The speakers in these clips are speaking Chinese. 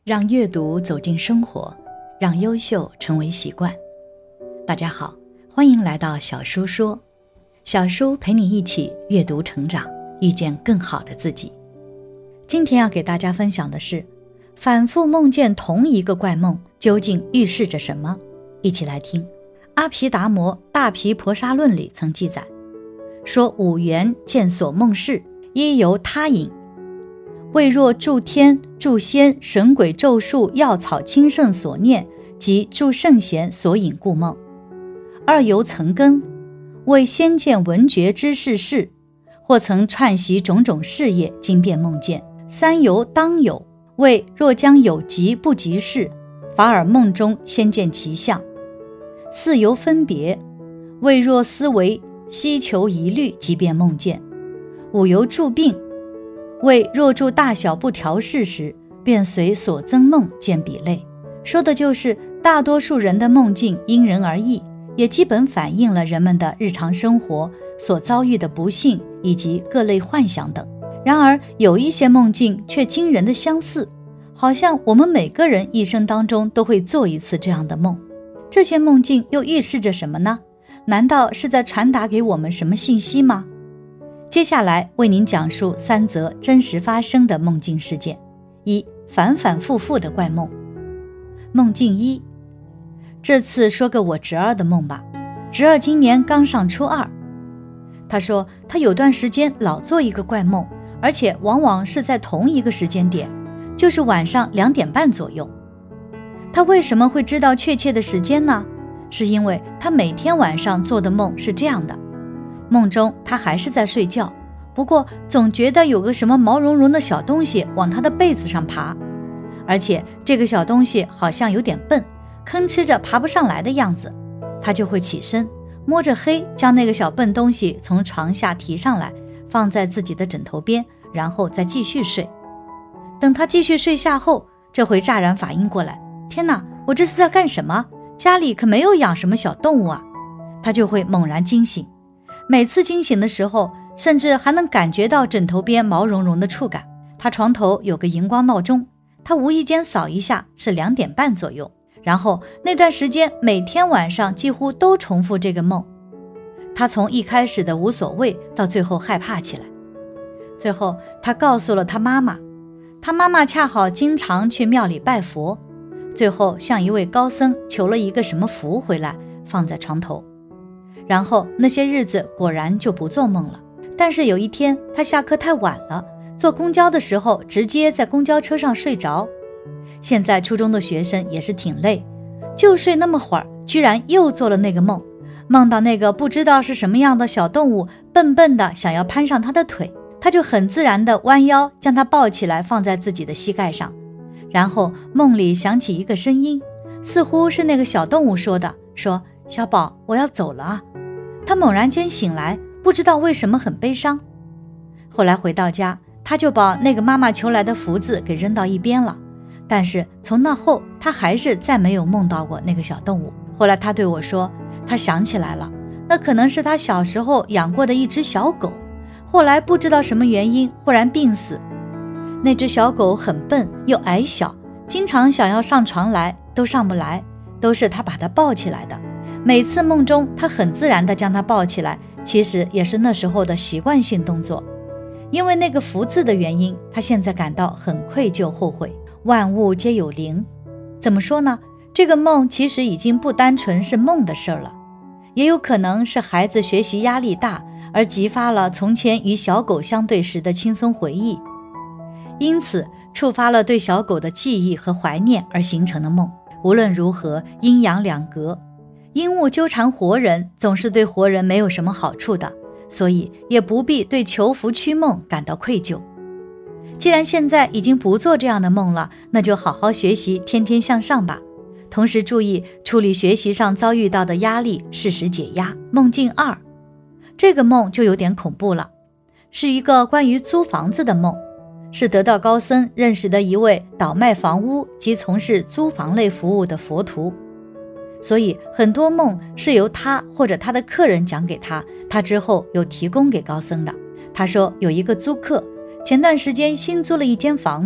让阅读走进生活，让优秀成为习惯。大家好，欢迎来到小叔说，小叔陪你一起阅读成长，遇见更好的自己。今天要给大家分享的是，反复梦见同一个怪梦究竟预示着什么？一起来听。阿毗达摩大毗婆沙论里曾记载，说五缘见所梦事，一由他引，为若诸天诸仙神鬼咒术药草清圣所念及诸圣贤所引故梦；二由曾根，为先见闻觉之事，或曾串习种种事业经变梦见；三由当有，为若将有及不及事，法尔梦中先见其相；四由分别，为若思维希求疑虑即变梦见；五由著病，为若住大小不调适时，便随所增梦见比类。说的就是大多数人的梦境因人而异，也基本反映了人们的日常生活所遭遇的不幸以及各类幻想等。然而有一些梦境却惊人的相似，好像我们每个人一生当中都会做一次这样的梦。这些梦境又预示着什么呢？难道是在传达给我们什么信息吗？接下来为您讲述三则真实发生的梦境事件。一、反反复复的怪梦。梦境一，这次说个我侄儿的梦吧。侄儿今年刚上初二，他说他有段时间老做一个怪梦，而且往往是在同一个时间点，就是晚上2点半左右。他为什么会知道确切的时间呢？是因为他每天晚上做的梦是这样的，梦中他还是在睡觉，不过总觉得有个什么毛茸茸的小东西往他的被子上爬，而且这个小东西好像有点笨，吭哧着爬不上来的样子。他就会起身，摸着黑将那个小笨东西从床下提上来，放在自己的枕头边，然后再继续睡。等他继续睡下后，这回乍然反应过来，天哪，我这是在干什么？家里可没有养什么小动物啊！他就会猛然惊醒，每次惊醒的时候，甚至还能感觉到枕头边毛茸茸的触感。他床头有个荧光闹钟，他无意间扫一下是2点半左右，然后那段时间每天晚上几乎都重复这个梦。他从一开始的无所谓到最后害怕起来，最后他告诉了他妈妈，他妈妈恰好经常去庙里拜佛，最后向一位高僧求了一个什么符回来放在床头，然后那些日子果然就不做梦了。但是有一天他下课太晚了，坐公交的时候直接在公交车上睡着。现在初中的学生也是挺累，就睡那么会儿，居然又做了那个梦，梦到那个不知道是什么样的小动物笨笨的想要攀上他的腿，他就很自然地弯腰将它抱起来放在自己的膝盖上。然后梦里响起一个声音，似乎是那个小动物说的，说小宝，我要走了啊。他猛然间醒来，不知道为什么很悲伤。后来回到家，他就把那个妈妈求来的福字给扔到一边了。但是从那后，他还是再没有梦到过那个小动物。后来他对我说，他想起来了，那可能是他小时候养过的一只小狗，后来不知道什么原因忽然病死。那只小狗很笨又矮小，经常想要上床来都上不来，都是他把它抱起来的。每次梦中他很自然地将它抱起来，其实也是那时候的习惯性动作。因为那个福字的原因，他现在感到很愧疚后悔。万物皆有灵，怎么说呢？这个梦其实已经不单纯是梦的事了，也有可能是孩子学习压力大，而激发了从前与小狗相对时的轻松回忆，因此触发了对小狗的记忆和怀念而形成的梦。无论如何，阴阳两隔，阴物纠缠活人总是对活人没有什么好处的，所以也不必对求福驱梦感到愧疚。既然现在已经不做这样的梦了，那就好好学习，天天向上吧。同时注意处理学习上遭遇到的压力，适时解压。梦境2，这个梦就有点恐怖了，是一个关于租房子的梦，是得道高僧认识的一位倒卖房屋及从事租房类服务的佛徒，所以很多梦是由他或者他的客人讲给他，他之后有提供给高僧的。他说有一个租客前段时间新租了一间房子，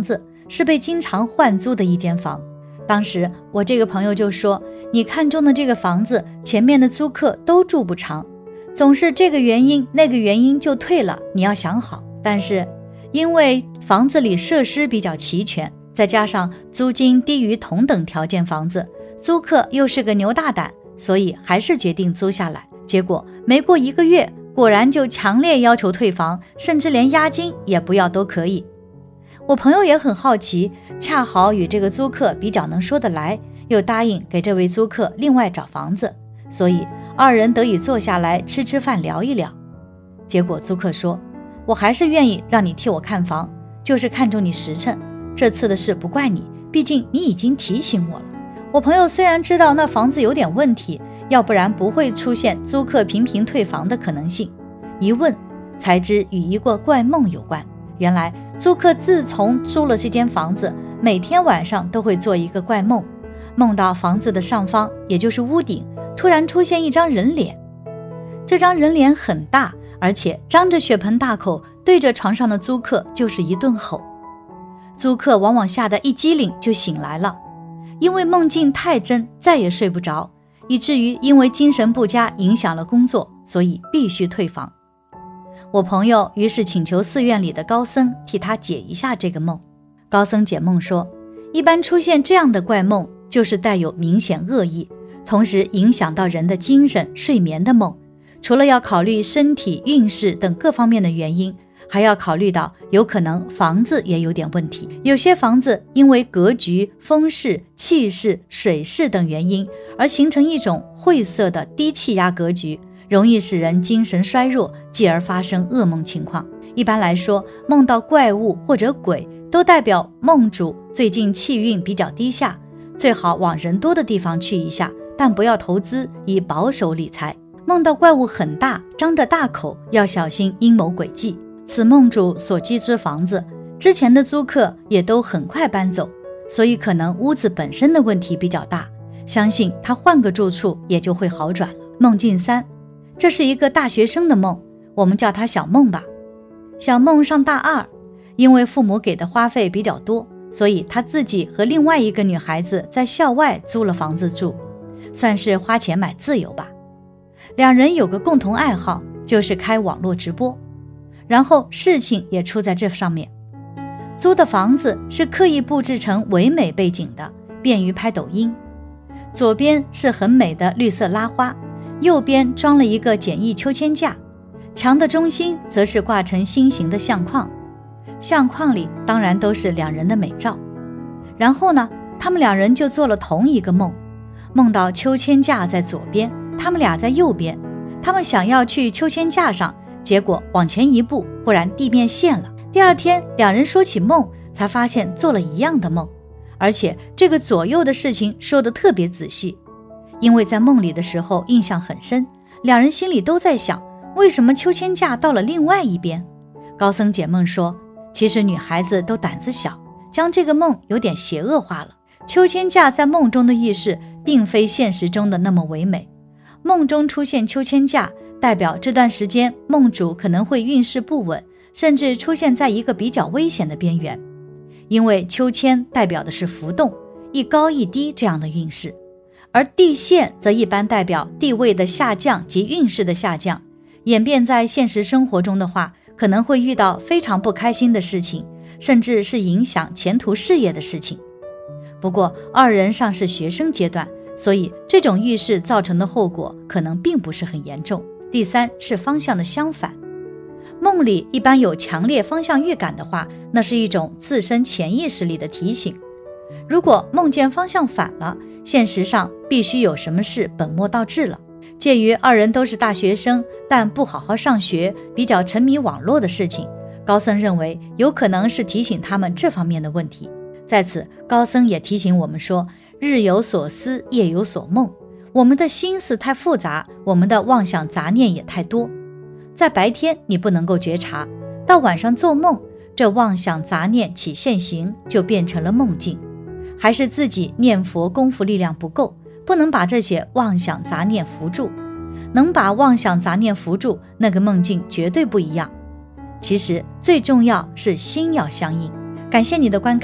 是被经常换租的一间房。当时我这个朋友就说，你看中的这个房子前面的租客都住不长，总是这个原因那个原因就退了，你要想好。但是因为房子里设施比较齐全，再加上租金低于同等条件房子，租客又是个牛大胆，所以还是决定租下来。结果没过1个月，果然就强烈要求退房，甚至连押金也不要都可以。我朋友也很好奇，恰好与这个租客比较能说得来，又答应给这位租客另外找房子，所以2人得以坐下来吃吃饭聊一聊。结果租客说，我还是愿意让你替我看房，就是看中你实诚，这次的事不怪你，毕竟你已经提醒我了。我朋友虽然知道那房子有点问题，要不然不会出现租客频频退房的可能性，一问才知与一个怪梦有关。原来租客自从租了这间房子，每天晚上都会做一个怪梦，梦到房子的上方，也就是屋顶，突然出现一张人脸。这张人脸很大，而且张着血盆大口，对着床上的租客就是一顿吼。租客往往吓得一激灵就醒来了，因为梦境太真，再也睡不着，以至于因为精神不佳影响了工作，所以必须退房。我朋友于是请求寺院里的高僧替他解一下这个梦。高僧解梦说，一般出现这样的怪梦，就是带有明显恶意，同时影响到人的精神睡眠的梦。除了要考虑身体运势等各方面的原因，还要考虑到有可能房子也有点问题。有些房子因为格局、风势、气势、水势等原因而形成一种晦涩的低气压格局，容易使人精神衰弱，继而发生噩梦情况。一般来说，梦到怪物或者鬼都代表梦主最近气运比较低下，最好往人多的地方去一下，但不要投资，以保守理财。梦到怪物很大，张着大口，要小心阴谋诡计。此梦主所居之房子，之前的租客也都很快搬走，所以可能屋子本身的问题比较大，相信他换个住处也就会好转了。梦境3，这是一个大学生的梦，我们叫他小梦吧。小梦上大2，因为父母给的花费比较多，所以他自己和另外一个女孩子在校外租了房子住，算是花钱买自由吧。2人有个共同爱好，就是开网络直播，然后事情也出在这上面。租的房子是刻意布置成唯美背景的，便于拍抖音。左边是很美的绿色拉花，右边装了一个简易秋千架，墙的中心则是挂成心形的相框，相框里当然都是2人的美照。然后呢，他们2人就做了同一个梦，梦到秋千架在左边，他们俩在右边。他们想要去秋千架上，结果往前一步，忽然地面陷了。第2天2人说起梦，才发现做了一样的梦，而且这个左右的事情说得特别仔细。因为在梦里的时候印象很深，2人心里都在想，为什么秋千架到了另外一边。高僧解梦说，其实女孩子都胆子小，将这个梦有点邪恶化了。秋千架在梦中的意识并非现实中的那么唯美，梦中出现秋千架，代表这段时间梦主可能会运势不稳，甚至出现在一个比较危险的边缘。因为秋千代表的是浮动，一高一低这样的运势，而地陷则一般代表地位的下降及运势的下降。演变在现实生活中的话，可能会遇到非常不开心的事情，甚至是影响前途事业的事情。不过2人尚是学生阶段，所以这种预示造成的后果可能并不是很严重。第3是方向的相反。梦里一般有强烈方向预感的话，那是一种自身潜意识里的提醒。如果梦见方向反了，现实上必须有什么事本末倒置了。介于2人都是大学生，但不好好上学，比较沉迷网络的事情，高僧认为有可能是提醒他们这方面的问题。在此，高僧也提醒我们说，日有所思，夜有所梦。我们的心思太复杂，我们的妄想杂念也太多。在白天你不能够觉察，到晚上做梦，这妄想杂念起现行，就变成了梦境。还是自己念佛功夫力量不够，不能把这些妄想杂念扶住。能把妄想杂念扶住，那个梦境绝对不一样。其实最重要是心要相应。感谢你的观看，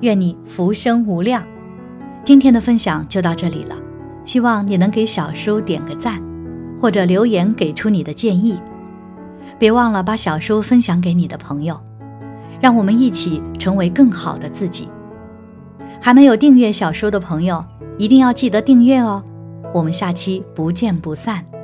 愿你福生无量。今天的分享就到这里了，希望你能给小叔点个赞，或者留言给出你的建议。别忘了把小叔分享给你的朋友，让我们一起成为更好的自己。还没有订阅小叔的朋友，一定要记得订阅哦。我们下期不见不散。